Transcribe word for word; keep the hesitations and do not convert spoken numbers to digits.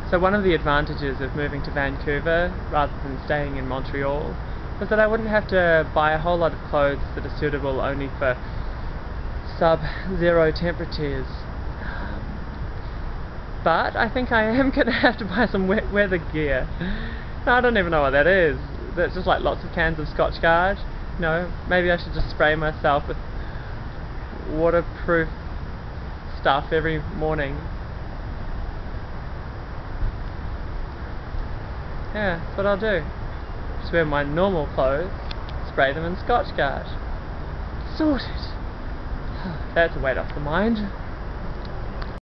So one of the advantages of moving to Vancouver rather than staying in Montreal was that I wouldn't have to buy a whole lot of clothes that are suitable only for sub-zero temperatures. But I think I am going to have to buy some wet weather gear. No, I don't even know what that is. That's just like lots of cans of Scotch Guard. No, maybe I should just spray myself with waterproof stuff every morning. Yeah, that's what I'll do. Just wear my normal clothes, spray them in Scotch Guard. Sorted. That's a weight off the mind.